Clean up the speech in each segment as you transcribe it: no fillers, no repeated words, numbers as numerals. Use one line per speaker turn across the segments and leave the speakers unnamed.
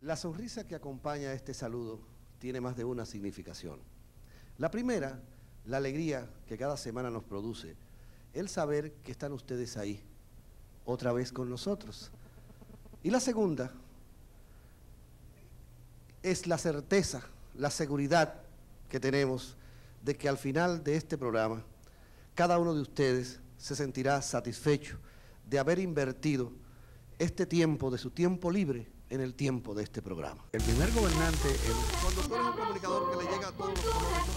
La sonrisa que acompaña este saludo tiene más de una significación. La primera, la alegría que cada semana nos produce, el saber que están ustedes ahí, otra vez con nosotros. Y la segunda es la certeza, la seguridad que tenemos de que al final de este programa, cada uno de ustedes se sentirá satisfecho de haber invertido este tiempo de su tiempo libre en el tiempo de este programa. El primer gobernante, cuando tú eres un comunicador que le llega a todos los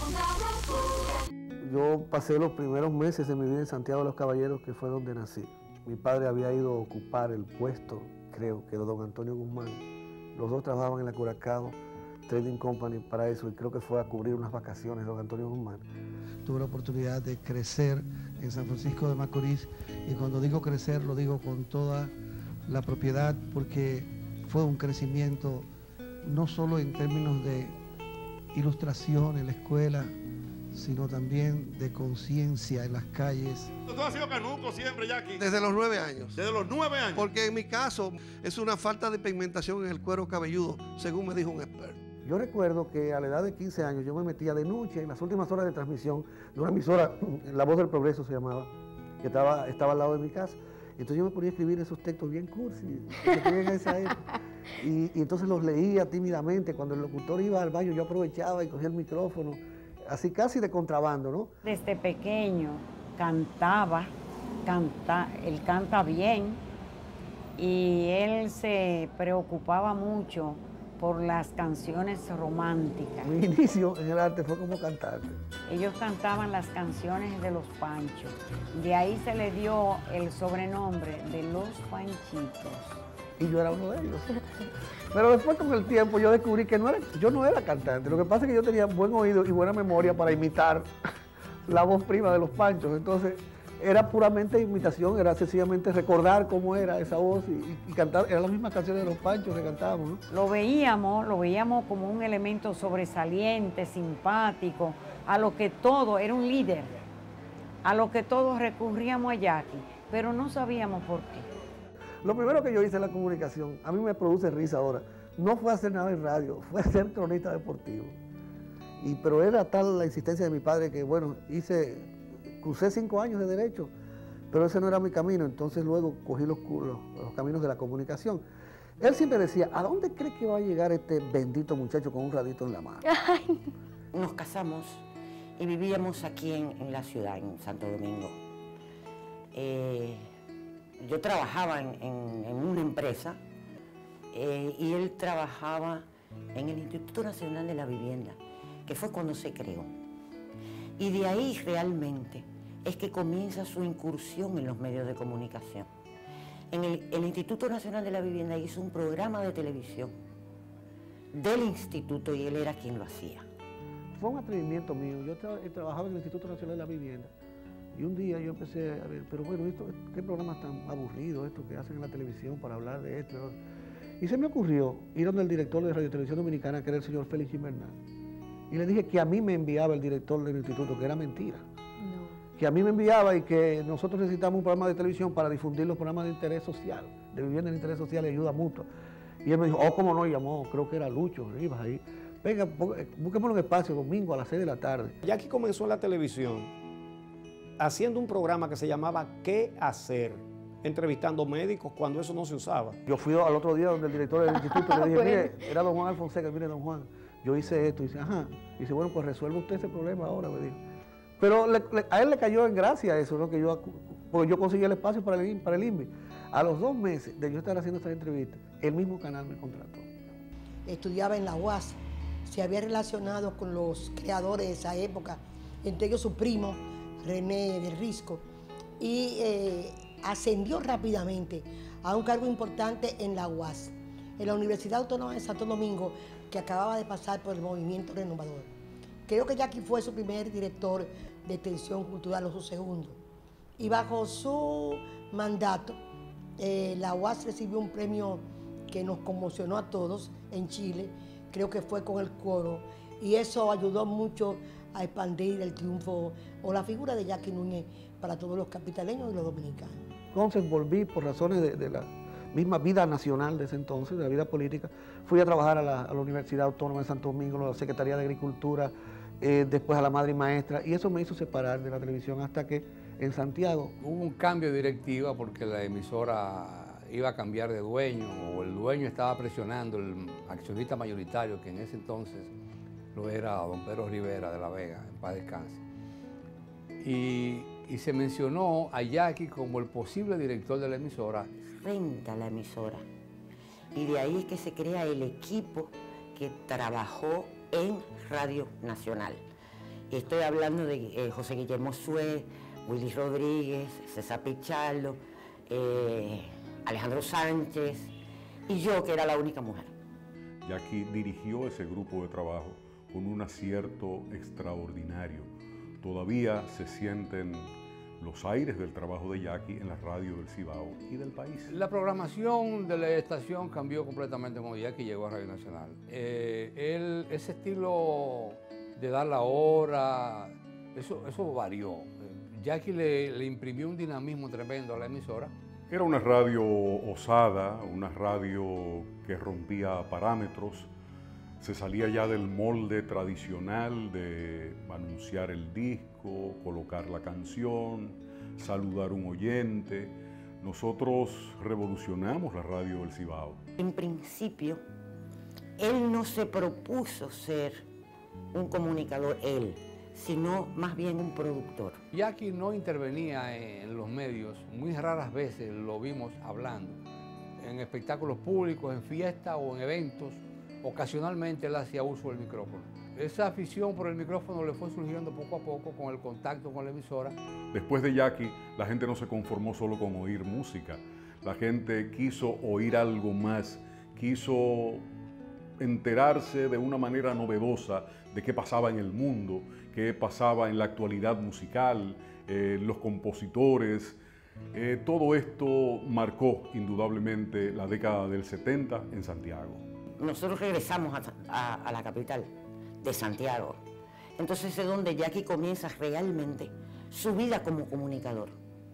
colores. Yo pasé los primeros meses de mi vida en Santiago de los Caballeros, que fue donde nací. Mi padre había ido a ocupar el puesto, creo que de don Antonio Guzmán. Los dos trabajaban en la Curacao Trading Company para eso, y creo que fue a cubrir unas vacaciones de don Antonio Guzmán. Tuve la oportunidad de crecer en San Francisco de Macorís, y cuando digo crecer lo digo con toda la propiedad, porque fue un crecimiento no solo en términos de ilustración en la escuela, sino también de conciencia en las calles.
¿Tú has sido canuco siempre, Jackie?
Desde los 9 años.
¿Desde los 9 años?
Porque en mi caso es una falta de pigmentación en el cuero cabelludo, según me dijo un experto. Yo recuerdo que a la edad de 15 años yo me metía de noche en las últimas horas de transmisión de una emisora, La Voz del Progreso se llamaba, que estaba al lado de mi casa. Entonces yo me ponía a escribir esos textos bien cursi que tenían en esa época. Y entonces los leía tímidamente. Cuando el locutor iba al baño yo aprovechaba y cogía el micrófono, así casi de contrabando, ¿no?
Desde pequeño cantaba, él canta bien, y él se preocupaba mucho por las canciones románticas.
Mi inicio en el arte fue como cantante.
Ellos cantaban las canciones de los Panchos. De ahí se le dio el sobrenombre de los Panchitos.
Y yo era uno de ellos. Pero después con el tiempo yo descubrí que yo no era cantante. Lo que pasa es que yo tenía buen oído y buena memoria para imitar la voz prima de los Panchos. Entonces era puramente imitación, era sencillamente recordar cómo era esa voz y cantar. Eran las mismas canciones de los Panchos que cantábamos, ¿no?
Lo veíamos como un elemento sobresaliente, simpático, a lo que todo, era un líder, a lo que todos recurríamos a Jackie, pero no sabíamos por qué.
Lo primero que yo hice en la comunicación, a mí me produce risa ahora, no fue hacer nada en radio, fue ser cronista deportivo. Pero era tal la insistencia de mi padre que, bueno, crucé 5 años de derecho, pero ese no era mi camino, entonces luego cogí los caminos de la comunicación. Él siempre decía, ¿a dónde cree que va a llegar este bendito muchacho con un radito en la mano?
Nos casamos y vivíamos aquí en la ciudad, en Santo Domingo. Yo trabajaba en una empresa y él trabajaba en el Instituto Nacional de la Vivienda, que fue cuando se creó. Y de ahí realmente es que comienza su incursión en los medios de comunicación. El Instituto Nacional de la Vivienda hizo un programa de televisión del instituto y él era quien lo hacía.
Fue un atrevimiento mío. Yo trabajaba en el Instituto Nacional de la Vivienda y un día yo empecé a ver, pero bueno, ¿qué programas tan aburridos estos que hacen en la televisión para hablar de esto? Y se me ocurrió ir donde el director de Radio Televisión Dominicana, que era el señor Félix Invernal, y le dije que a mí me enviaba el director del instituto, que era mentira. No. Que a mí me enviaba y que nosotros necesitamos un programa de televisión para difundir los programas de interés social, de vivienda de interés social y ayuda mutua. Y él me dijo, cómo no, llamó, creo que era Lucho Rivas ahí. Venga, busquemos un espacio domingo a las 6 de la tarde.
Jackie comenzó en la televisión haciendo un programa que se llamaba ¿Qué hacer?, entrevistando médicos cuando eso no se usaba.
Yo fui al otro día donde el director del instituto le dije, mire, era don Juan Alfonseca, mire don Juan, yo hice esto, y dice, ajá. Y dice, bueno, pues resuelva usted ese problema ahora, me dijo. Pero a él le cayó en gracia eso, ¿no? Porque yo conseguí el espacio para el INVI. A los 2 meses de yo estar haciendo esta entrevista, el mismo canal me contrató.
Estudiaba en la UAS, se había relacionado con los creadores de esa época, entre ellos su primo, René del Risco, y ascendió rápidamente a un cargo importante en la UAS, en la Universidad Autónoma de Santo Domingo, que acababa de pasar por el movimiento renovador. Creo que Jackie fue su primer director de extensión cultural o su segundo. Y bajo su mandato, la UAS recibió un premio que nos conmocionó a todos en Chile, creo que fue con el coro, y eso ayudó mucho a expandir el triunfo o la figura de Jackie Núñez para todos los capitaleños y los dominicanos.
Entonces volví por razones misma vida nacional de ese entonces, de la vida política, fui a trabajar a la Universidad Autónoma de Santo Domingo, a la Secretaría de Agricultura, después a la Madre y Maestra, y eso me hizo separar de la televisión hasta que en Santiago
hubo un cambio de directiva porque la emisora iba a cambiar de dueño, o el dueño estaba presionando, el accionista mayoritario, que en ese entonces lo era don Pedro Rivera de la Vega, en paz descanse. Y se mencionó a Jackie como el posible director de la emisora.
Renta la emisora. Y de ahí es que se crea el equipo que trabajó en Radio Nacional. Estoy hablando de José Guillermo Suez, Willy Rodríguez, César Pichardo, Alejandro Sánchez y yo, que era la única mujer.
Jackie dirigió ese grupo de trabajo con un acierto extraordinario. Todavía se sienten los aires del trabajo de Jackie en la radio del Cibao y del país.
La programación de la estación cambió completamente cuando Jackie llegó a Radio Nacional. Ese estilo de dar la hora, eso varió. Jackie le imprimió un dinamismo tremendo a la emisora.
Era una radio osada, una radio que rompía parámetros, se salía ya del molde tradicional de anunciar el disco, colocar la canción, saludar a un oyente. Nosotros revolucionamos la radio del Cibao.
En principio, él no se propuso ser un comunicador, sino más bien un productor.
Jackie no intervenía en los medios, muy raras veces lo vimos hablando, en espectáculos públicos, en fiestas o en eventos. Ocasionalmente él hacía uso del micrófono. Esa afición por el micrófono le fue surgiendo poco a poco con el contacto con la emisora.
Después de Jackie, la gente no se conformó solo con oír música. La gente quiso oír algo más, quiso enterarse de una manera novedosa de qué pasaba en el mundo, qué pasaba en la actualidad musical, los compositores. Todo esto marcó indudablemente la década del 70 en Santiago.
Nosotros regresamos a la capital de Santiago. Entonces es donde Jackie comienza realmente su vida como comunicador.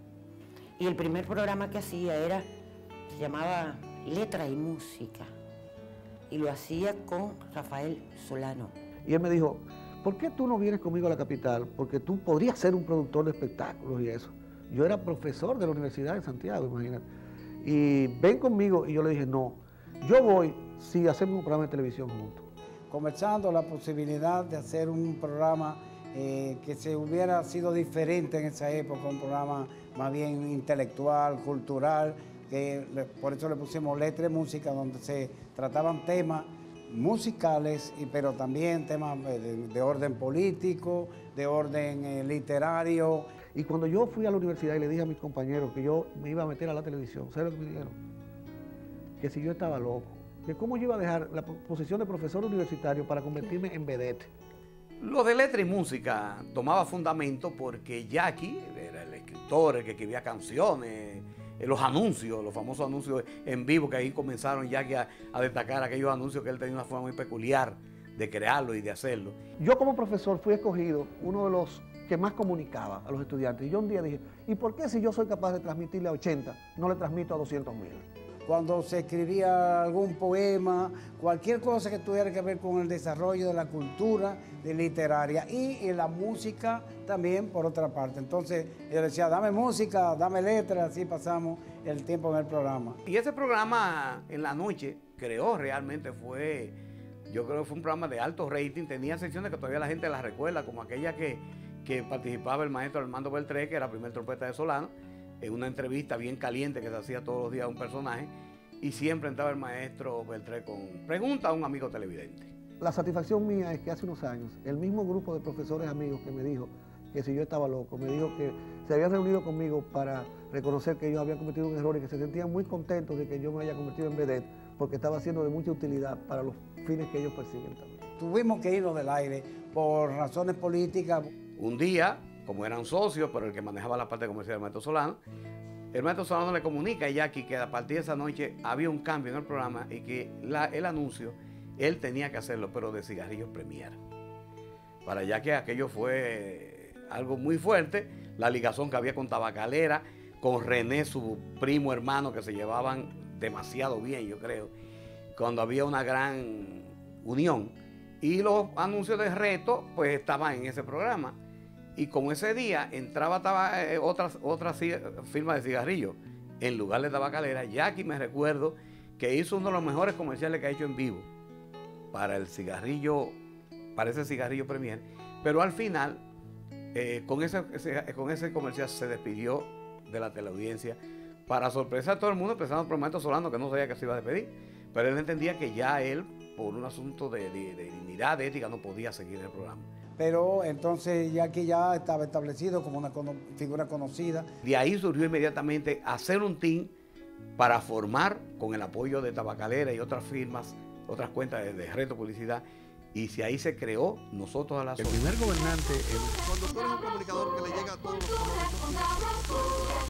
Y el primer programa que hacía se llamaba Letra y Música. Y lo hacía con Rafael Solano.
Y él me dijo, ¿por qué tú no vienes conmigo a la capital? Porque tú podrías ser un productor de espectáculos y eso. Yo era profesor de la Universidad de Santiago, imagínate. Y ven conmigo. Y yo le dije, no, yo voy si hacemos un programa de televisión juntos.
Conversando la posibilidad de hacer un programa que se hubiera sido diferente en esa época, un programa más bien intelectual, cultural, por eso le pusimos Letra y Música, donde se trataban temas musicales, pero también temas de orden político, de orden literario.
Y cuando yo fui a la universidad y le dije a mis compañeros que yo me iba a meter a la televisión, ¿sabes lo que me dijeron? Que si yo estaba loco, que cómo yo iba a dejar la posición de profesor universitario para convertirme en vedette.
Lo de Letra y Música tomaba fundamento porque Jackie era el escritor, el que escribía canciones, los anuncios, los famosos anuncios en vivo, que ahí comenzaron Jackie a destacar aquellos anuncios que él tenía una forma muy peculiar de crearlo y de hacerlo.
Yo como profesor fui escogido uno de los que más comunicaba a los estudiantes. Y yo un día dije, ¿y por qué si yo soy capaz de transmitirle a 80, no le transmito a 200.000?
Cuando se escribía algún poema, cualquier cosa que tuviera que ver con el desarrollo de la cultura literaria y en la música también, por otra parte. Entonces yo decía, dame música, dame letras, así pasamos el tiempo en el programa.
Y ese programa en la noche yo creo que fue un programa de alto rating, tenía secciones que todavía la gente las recuerda, como aquella que participaba el maestro Armando Beltré, que era primer trompeta de Solano, en una entrevista bien caliente que se hacía todos los días a un personaje, y siempre entraba el maestro Beltré con pregunta a un amigo televidente.
La satisfacción mía es que hace unos años, el mismo grupo de profesores amigos que me dijo que si yo estaba loco, me dijo que se habían reunido conmigo para reconocer que ellos habían cometido un error y que se sentían muy contentos de que yo me haya convertido en vedette, porque estaba siendo de mucha utilidad para los fines que ellos persiguen también.
Tuvimos que irnos del aire por razones políticas.
Un día, como eran socios, pero el que manejaba la parte comercial era el maestro Solano, el maestro Solano le comunica a Jackie que a partir de esa noche había un cambio en el programa y que el anuncio, él tenía que hacerlo, pero de cigarrillos Premier. Para Jackie aquello fue algo muy fuerte, la ligazón que había con Tabacalera, con René, su primo hermano, que se llevaban demasiado bien, yo creo, cuando había una gran unión. Y los anuncios de reto, pues estaban en ese programa. Y como ese día entraba otra firma de cigarrillos en lugar de tabacalera, Jackie, me recuerdo que hizo uno de los mejores comerciales que ha hecho en vivo para el cigarrillo, para ese cigarrillo Premier. Pero al final, con ese comercial se despidió de la teleaudiencia para sorpresa de todo el mundo, empezando por Maestro Solano, que no sabía que se iba a despedir. Pero él entendía que ya él, por un asunto de dignidad, de ética, no podía seguir el programa.
Pero entonces Jackie ya estaba establecido como una figura conocida.
De ahí surgió inmediatamente hacer un team para formar, con el apoyo de Tabacalera y otras firmas, otras cuentas de reto publicidad, y si ahí se creó Nosotros a la Sombra.
El primer gobernante,
Cuando tú eres un comunicador que le llega a todos los colores,